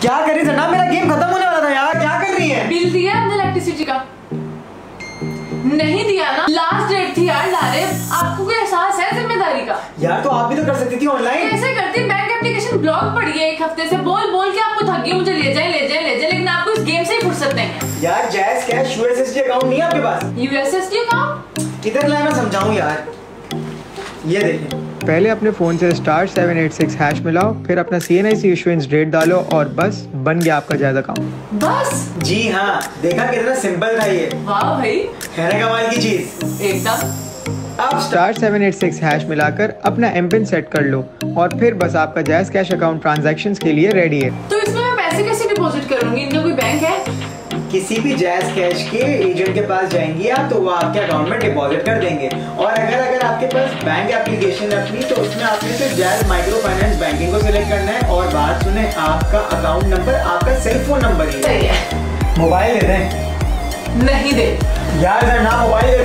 क्या कर रही जनाब, मेरा गेम खत्म होने वाला था यार, क्या कर रही है? बिल दिया आपने इलेक्ट्रिसिटी का? नहीं दिया ना, लास्ट डेट थी यार लारे। आपको कोई एहसास है जिम्मेदारी का? यार तो आप भी तो कर सकती थी ऑनलाइन। कैसे करती? बैंक एप्लीकेशन ब्लॉक पड़ी है एक हफ्ते से, बोल बोल के आपको थक गई मुझे ले जाए ले जाए ले जाए, लेकिन आपको इस गेम से ही फुर्सत नहीं है। यार जैज कैश यूएसएसडी अकाउंट नहीं है आपके पास? यूएसएसडी अकाउंट किधर लाए, मैं समझाऊं यार। ये देखें, पहले अपने फ़ोन से *786 हैश मिलाओ, फिर अपना CNIC इशुएंस डेट डालो और बस बन गया आपका जायज़ अकाउंट। बस? जी हाँ, देखा कितना सिंपल था ये। वाह भाई, है ना कमाल की चीज। एकदम। अब *786 हैश मिलाकर अपना एमपिन सेट कर लो और फिर बस आपका जायज़ कैश अकाउंट ट्रांजैक्शंस के लिए रेडी है। तो इसमें मैं पैसे कैसे डिपॉजिट करूंगी? इनका कोई बैंक है? किसी भी जायज कैश के एजेंट के पास जाएंगी आप तो वो आपके अकाउंट में डिपॉजिट कर देंगे। और अगर आपके पास बैंक एप्लीकेशन है अपनी तो उसमें आपने सिर्फ जायज माइक्रो फाइनेंस बैंकिंग को सिलेक्ट करना है। और बात सुने, आपका अकाउंट नंबर आपका सेल फोन नंबर ही सही है। मोबाइल दे दें? नहीं दे यार ना मोबाइल